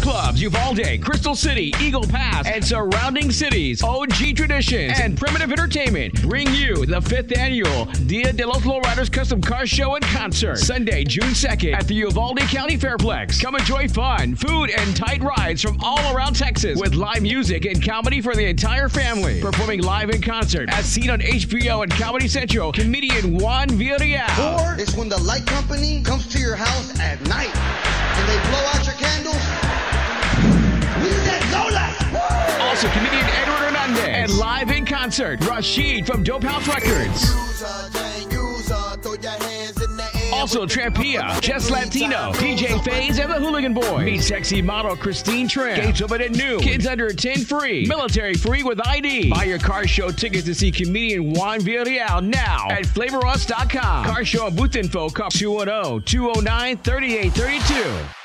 clubs, Uvalde, Crystal City, Eagle Pass, and surrounding cities. OG Traditions and Primitive Entertainment bring you the 5th annual Dia de los Lowriders Custom Car Show and Concert, Sunday, June 2nd at the Uvalde County Fairplex. Come enjoy fun, food, and tight rides from all around Texas with live music and comedy for the entire family. Performing live in concert, as seen on HBO and Comedy Central, comedian Juan Villarreal. Or it's when the light company comes to your house at night and they blow out your candles. We said Zola! Also, comedian Edward Hernandez. And live in concert, Rashid from Dope House Records. Also, Trampia, Chess Latino, DJ FaZe, and the Hooligan Boys. Meet sexy model Christine Trim. Gates open at noon. Kids under 10 free. Military free with ID. Buy your car show tickets to see comedian Juan Villarreal now at flavorus.com. Car show and booth info, call 210-209-3832.